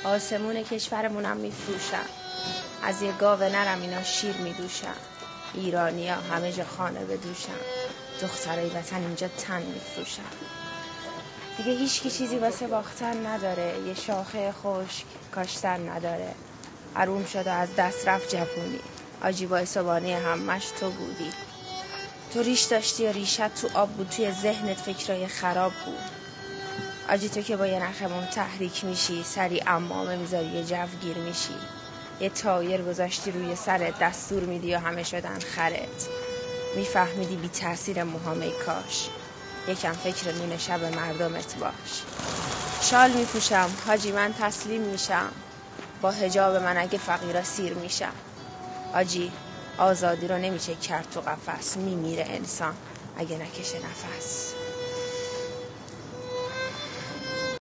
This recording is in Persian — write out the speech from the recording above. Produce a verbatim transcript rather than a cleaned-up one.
آسمون کشورمونم میفروشن، از یه گاو نرم اینا شیر میدوشن. ایرانی ها همه جا خانه بدوشن، دخترای وطن اینجا تن میفروشن. دیگه هیچ کی چیزی واسه باختن نداره، یه شاخه خشک کاشتن نداره. حروم شد و از دست رفت جوونی، آجی وایسابانه همش تو بودی. تو ریش داشتی و ریشت تو آب بود، توی ذهنت فکرای خراب بود. آجی تو که با یه نخمون تحریک میشی، سری امامه میذاری یه جوگیر میشی. یه تایر گذاشتی روی سرت، دستور میدی و همه شدن خرت. میفهمیدی بی تأثیر موهامه کاش، یکم فکر نون شب مردمت باش. شال میپوشم حاجی من تسلیم میشم، با حجاب من اگه فقیرا سیر میشم. حاجی آزادی رو نمیشه کرد تو قفس، میمیره انسان اگه نکشه نفس.